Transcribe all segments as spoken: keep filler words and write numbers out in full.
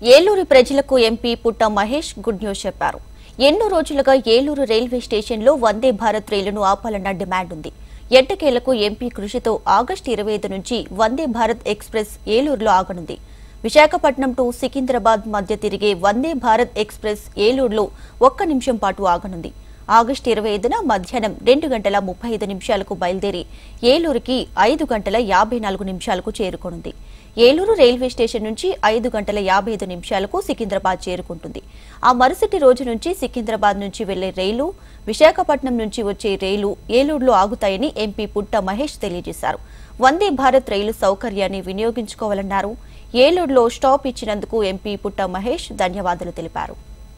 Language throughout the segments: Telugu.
ఏలూరు ప్రజలకు ఎంపీ పుట్ట మహేష్ గుడ్ న్యూస్ చెప్పారు. ఎన్నో రోజులుగా ఏలూరు రైల్వే స్టేషన్లో వందే భారత్ రైలును ఆపాలన్న డిమాండ్ ఉంది. ఎట్టకేలకు ఎంపీ కృషితో ఆగస్టు ఇరవై ఐదు నుంచి వందే భారత్ ఎక్స్ప్రెస్ ఏలూరులో ఆగనుంది. విశాఖపట్నం టు సికింద్రాబాద్ మధ్య తిరిగే వందే భారత్ ఎక్స్ప్రెస్ ఏలూరులో ఒక్క నిమిషం పాటు ఆగనుంది. ఆగస్టు ఇరవై ఐదున మధ్యాహ్నం రెండు గంటల ముప్పై ఐదు నిమిషాలకు బయలుదేరి ఏలూరుకి ఐదు గంటల యాభై నాలుగు నిమిషాలకు చేరుకోనుంది. ఏలూరు రైల్వే స్టేషన్ నుంచి ఐదు గంటల యాభై ఐదు నిమిషాలకు సికింద్రాబాద్ చేరుకుంటుంది. ఆ మరుసటి రోజు నుంచి సికింద్రాబాద్ నుంచి వెళ్లే రైలు, విశాఖపట్నం నుంచి వచ్చే రైలు ఏలూరులో ఆగుతాయని ఎంపీ పుట్ట మహేష్ తెలియజేశారు. వందే భారత్ రైలు సౌకర్యాన్ని వినియోగించుకోవాలన్నారు. ఏలూరులో స్టాప్ ఇచ్చినందుకు ఎంపీ పుట్ట మహేష్ ధన్యవాదాలు తెలిపారు.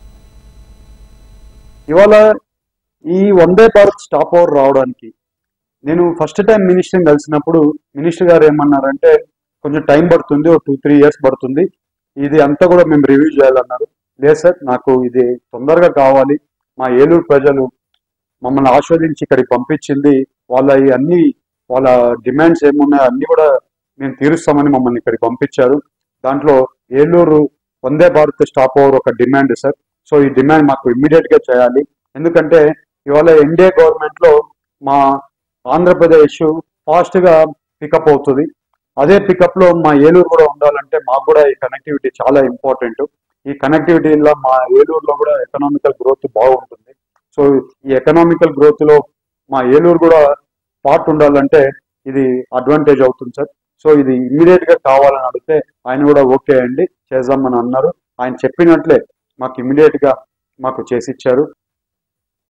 ఇవాళ ఈ వందే భారత్ స్టాప్ ఓవర్ రావడానికి నేను ఫస్ట్ టైం మినిస్టర్ని కలిసినప్పుడు మినిస్టర్ గారు ఏమన్నారంటే కొంచెం టైం పడుతుంది, ఒక టూ త్రీ ఇయర్స్ పడుతుంది, ఇది అంతా కూడా మేము రివ్యూ చేయాలన్నారు. లేదు సార్, నాకు ఇది తొందరగా కావాలి, మా ఏలూరు ప్రజలు మమ్మల్ని ఆస్వాదించి ఇక్కడికి పంపించింది, వాళ్ళ అన్ని వాళ్ళ డిమాండ్స్ ఏమున్నాయో అన్ని కూడా మేము తీరుస్తామని మమ్మల్ని ఇక్కడికి పంపించారు. దాంట్లో ఏలూరు వందే భారత్ స్టాప్ ఓవర్ ఒక డిమాండ్ సార్. సో ఈ డిమాండ్ మాకు ఇమ్మీడియట్ గా చేయాలి. ఎందుకంటే ఇవాళ ఎన్డీఏ గవర్నమెంట్ లో మా ఆంధ్రప్రదేశ్ ఫాస్ట్ గా పికప్ అవుతుంది. అదే పికప్ లో మా ఏలూరు కూడా ఉండాలంటే మాకు కూడా ఈ కనెక్టివిటీ చాలా ఇంపార్టెంట్. ఈ కనెక్టివిటీలో మా ఏలూరులో కూడా ఎకనామికల్ గ్రోత్ బాగుంటుంది. సో ఈ ఎకనామికల్ గ్రోత్ లో మా ఏలూరు కూడా పార్ట్ ఉండాలంటే ఇది అడ్వాంటేజ్ అవుతుంది సార్. సో ఇది ఇమ్మీడియట్ గా కావాలని అడిగితే ఆయన కూడా ఓకే అండి చేద్దామని అన్నారు. ఆయన చెప్పినట్లే మాకు ఇమ్మీడియట్ గా మాకు చేసిచ్చారు.